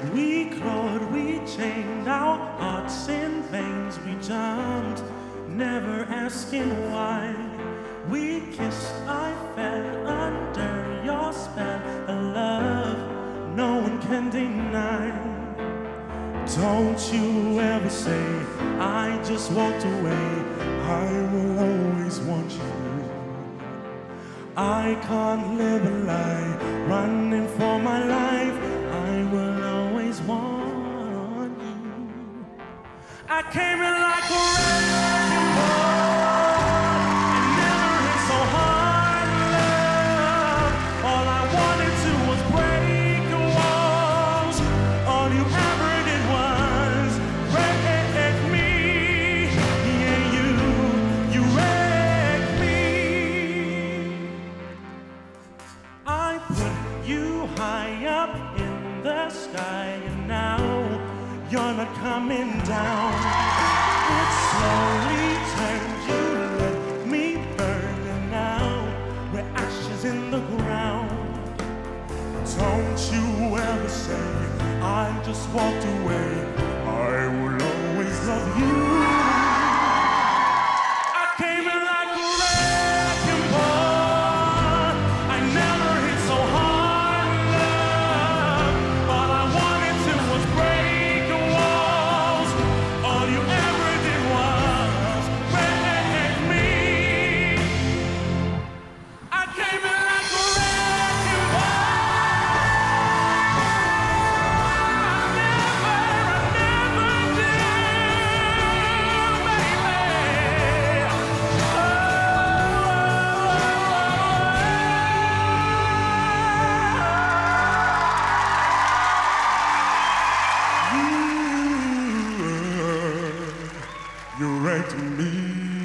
We clawed, we chained our hearts in veins. We jumped, never asking why. We kissed, I fell under your spell. A love no one can deny. Don't you ever say I just walked away. I will always want you. I can't live a lie, running for my life. I will always want you. I came in like a wrecking ball. I never hit so hard in love. All I wanted to was break your walls. All you ever did was wreck me. Yeah, you wrecked me. I put you high up in the sky, and now you're not coming down. It slowly turned, you let me burn, and now we're ashes in the ground. Don't you ever say I just walked away. I will always love you. I came in like a wrecking ball. I never hit so hard in love. All I wanted to was break your walls. All you ever did was wreck me. I came in like a wrecking ball. I never did, baby. You wrecked me.